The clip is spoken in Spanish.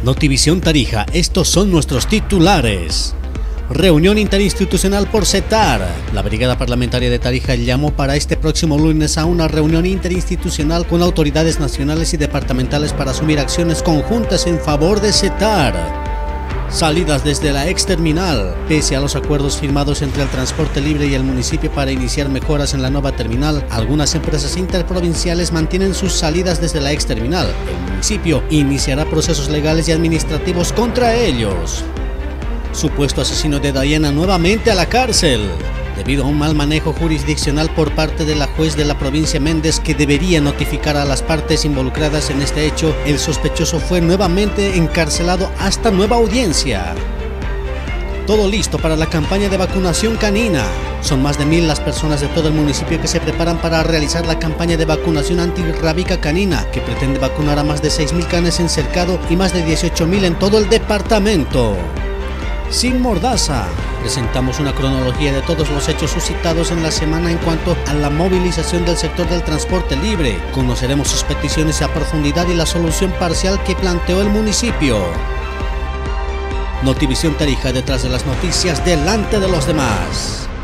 Notivisión Tarija, estos son nuestros titulares. Reunión interinstitucional por CETAR. La Brigada Parlamentaria de Tarija llamó para este próximo lunes a una reunión interinstitucional con autoridades nacionales y departamentales para asumir acciones conjuntas en favor de CETAR. Salidas desde la exterminal. Pese a los acuerdos firmados entre el Transporte Libre y el municipio para iniciar mejoras en la nueva terminal, algunas empresas interprovinciales mantienen sus salidas desde la exterminal. El municipio iniciará procesos legales y administrativos contra ellos. Supuesto asesino de Diana nuevamente a la cárcel. Debido a un mal manejo jurisdiccional por parte de la juez de la provincia Méndez, que debería notificar a las partes involucradas en este hecho, el sospechoso fue nuevamente encarcelado hasta nueva audiencia. Todo listo para la campaña de vacunación canina. Son más de 1000 las personas de todo el municipio que se preparan para realizar la campaña de vacunación antirrábica canina, que pretende vacunar a más de 6000 canes en cercado y más de 18000 en todo el departamento. Sin mordaza, presentamos una cronología de todos los hechos suscitados en la semana en cuanto a la movilización del sector del transporte libre. Conoceremos sus peticiones a profundidad y la solución parcial que planteó el municipio. Notivisión Tarija, detrás de las noticias, delante de los demás.